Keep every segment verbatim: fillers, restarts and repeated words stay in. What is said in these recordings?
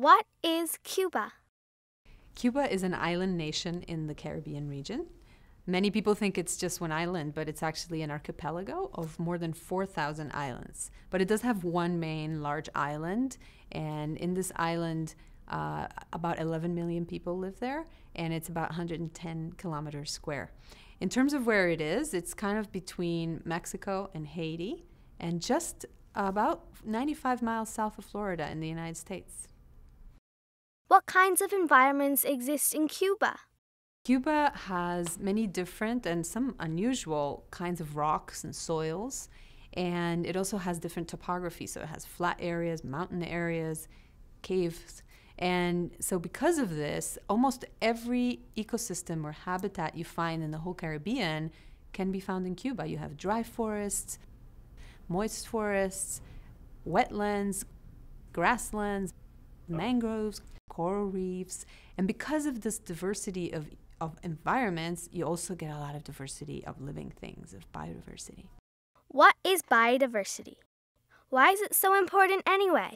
What is Cuba? Cuba is an island nation in the Caribbean region. Many people think it's just one island, but it's actually an archipelago of more than four thousand islands. But it does have one main large island, and in this island, uh, about eleven million people live there, and it's about one hundred ten kilometers square. In terms of where it is, it's kind of between Mexico and Haiti, and just about ninety-five miles south of Florida in the United States. What kinds of environments exist in Cuba? Cuba has many different and some unusual kinds of rocks and soils, and it also has different topography. So it has flat areas, mountain areas, caves. And so because of this, almost every ecosystem or habitat you find in the whole Caribbean can be found in Cuba. You have dry forests, moist forests, wetlands, grasslands, mangroves, coral reefs. And because of this diversity of, of environments, you also get a lot of diversity of living things, of biodiversity. What is biodiversity? Why is it so important anyway?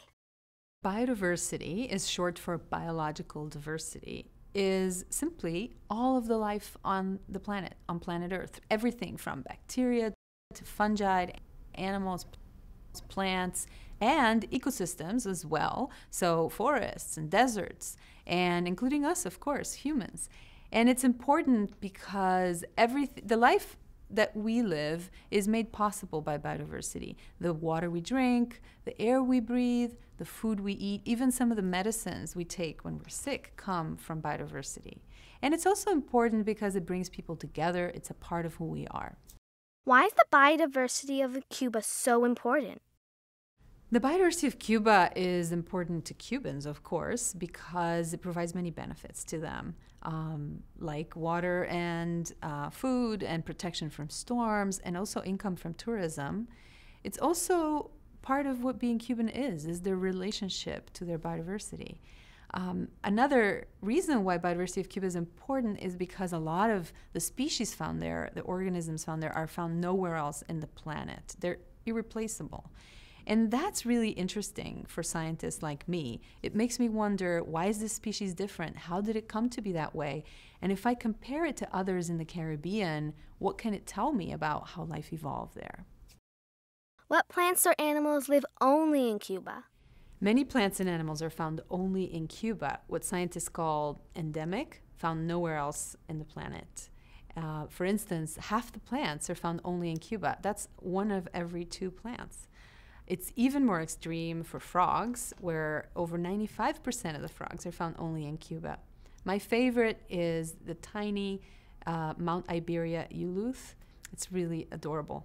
Biodiversity is short for biological diversity, is simply all of the life on the planet, on planet Earth. Everything from bacteria to fungi, animals, plants, and ecosystems as well. So forests and deserts, and including us, of course, humans. And it's important because every the life that we live is made possible by biodiversity. The water we drink, the air we breathe, the food we eat, even some of the medicines we take when we're sick come from biodiversity. And it's also important because it brings people together. It's a part of who we are. Why is the biodiversity of Cuba so important? The biodiversity of Cuba is important to Cubans, of course, because it provides many benefits to them, um, like water and uh, food and protection from storms, and also income from tourism. It's also part of what being Cuban is, is their relationship to their biodiversity. Um, another reason why biodiversity of Cuba is important is because a lot of the species found there, the organisms found there, are found nowhere else in the planet. They're irreplaceable. And that's really interesting for scientists like me. It makes me wonder, why is this species different? How did it come to be that way? And if I compare it to others in the Caribbean, what can it tell me about how life evolved there? What plants or animals live only in Cuba? Many plants and animals are found only in Cuba, what scientists call endemic, found nowhere else in the planet. Uh, for instance, half the plants are found only in Cuba. That's one of every two plants. It's even more extreme for frogs, where over ninety-five percent of the frogs are found only in Cuba. My favorite is the tiny uh, Mount Iberia euleuth. It's really adorable.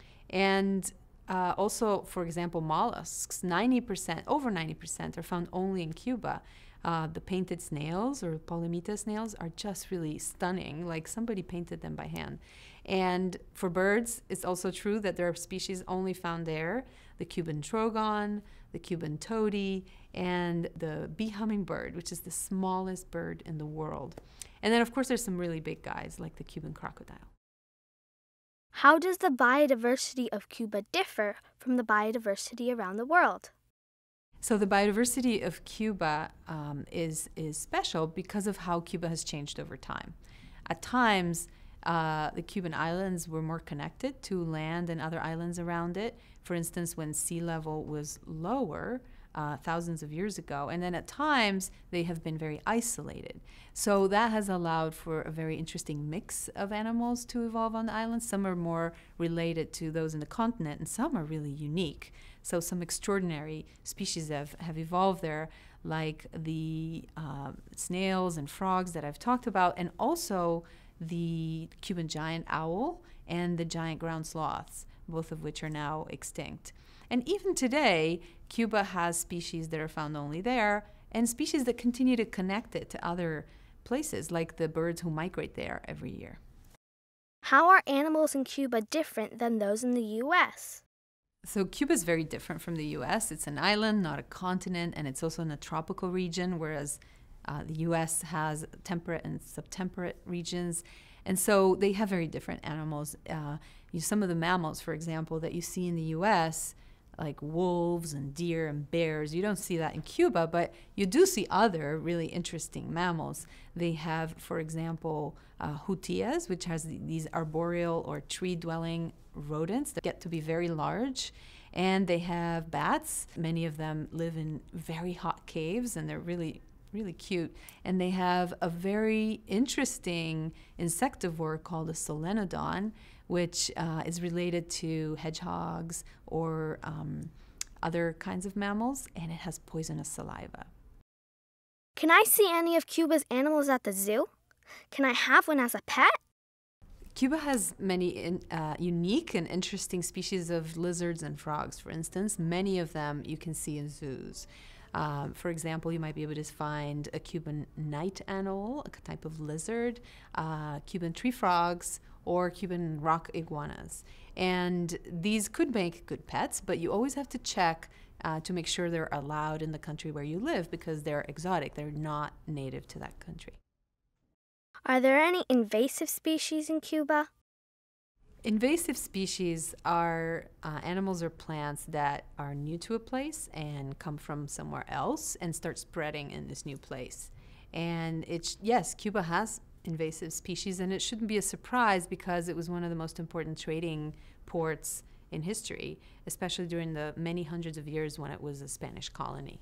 And uh, also, for example, mollusks, ninety percent, over ninety percent are found only in Cuba. Uh, the painted snails, or Polymita snails, are just really stunning, like somebody painted them by hand. And for birds, it's also true that there are species only found there: the Cuban trogon, the Cuban toady, and the bee hummingbird, which is the smallest bird in the world. And then, of course, there's some really big guys, like the Cuban crocodile. How does the biodiversity of Cuba differ from the biodiversity around the world? So the biodiversity of Cuba um, is, is special because of how Cuba has changed over time. At times, uh, the Cuban islands were more connected to land and other islands around it. For instance, when sea level was lower uh, thousands of years ago. And then at times, they have been very isolated. So that has allowed for a very interesting mix of animals to evolve on the islands. Some are more related to those in the continent, and some are really unique. So some extraordinary species have, have evolved there, like the uh, snails and frogs that I've talked about, and also the Cuban giant owl and the giant ground sloths, both of which are now extinct. And even today, Cuba has species that are found only there, and species that continue to connect it to other places, like the birds who migrate there every year. How are animals in Cuba different than those in the U S? So Cuba is very different from the U S. It's an island, not a continent, and it's also in a tropical region, whereas uh, the U S has temperate and subtemperate regions. And so they have very different animals. Uh, you, some of the mammals, for example, that you see in the U S, like wolves and deer and bears. You don't see that in Cuba, but you do see other really interesting mammals. They have, for example, uh, jutías, which has these arboreal or tree-dwelling rodents that get to be very large. And they have bats. Many of them live in very hot caves, and they're really, really cute. And they have a very interesting insectivore called a solenodon, which uh, is related to hedgehogs or um, other kinds of mammals, and it has poisonous saliva. Can I see any of Cuba's animals at the zoo? Can I have one as a pet? Cuba has many in, uh, unique and interesting species of lizards and frogs, for instance. Many of them you can see in zoos. Um, for example, you might be able to find a Cuban night owl, a type of lizard, uh, Cuban tree frogs, or Cuban rock iguanas. And these could make good pets, but you always have to check uh, to make sure they're allowed in the country where you live because they're exotic. They're not native to that country. Are there any invasive species in Cuba? Invasive species are uh, animals or plants that are new to a place and come from somewhere else and start spreading in this new place. And it's, yes, Cuba has invasive species, and it shouldn't be a surprise because it was one of the most important trading ports in history, especially during the many hundreds of years when it was a Spanish colony.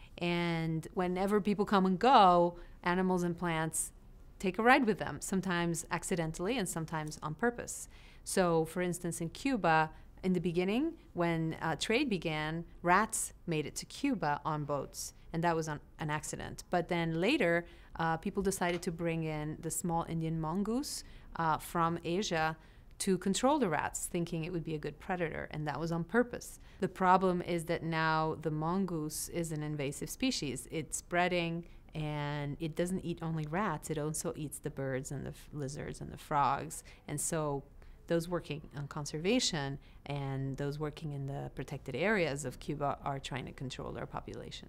And whenever people come and go, animals and plants take a ride with them, sometimes accidentally and sometimes on purpose. So, for instance, in Cuba, in the beginning, when uh, trade began, rats made it to Cuba on boats, and that was on, an accident. But then later, uh, people decided to bring in the small Indian mongoose uh, from Asia to control the rats, thinking it would be a good predator, and that was on purpose. The problem is that now the mongoose is an invasive species. It's spreading, and it doesn't eat only rats, it also eats the birds and the f- lizards and the frogs. And so those working on conservation and those working in the protected areas of Cuba are trying to control their population.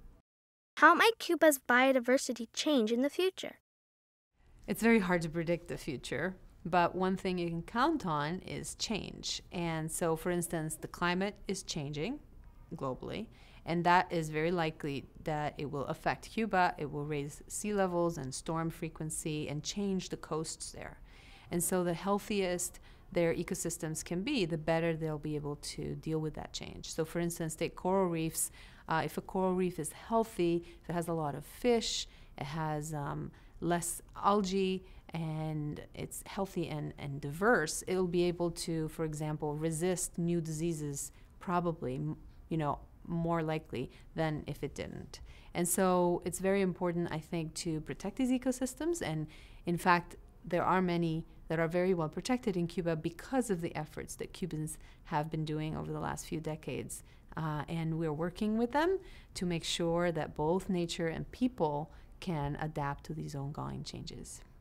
How might Cuba's biodiversity change in the future? It's very hard to predict the future, but one thing you can count on is change. And so, for instance, the climate is changing globally, and that is very likely that it will affect Cuba. It will raise sea levels and storm frequency and change the coasts there. And so the healthiest their ecosystems can be, the better they'll be able to deal with that change. So for instance, take coral reefs. Uh, if a coral reef is healthy, if it has a lot of fish, it has um, less algae, and it's healthy and, and diverse, it'll be able to, for example, resist new diseases probably, you know, more likely than if it didn't. And so it's very important, I think, to protect these ecosystems. And in fact, there are many that are very well protected in Cuba because of the efforts that Cubans have been doing over the last few decades. Uh, and we're working with them to make sure that both nature and people can adapt to these ongoing changes.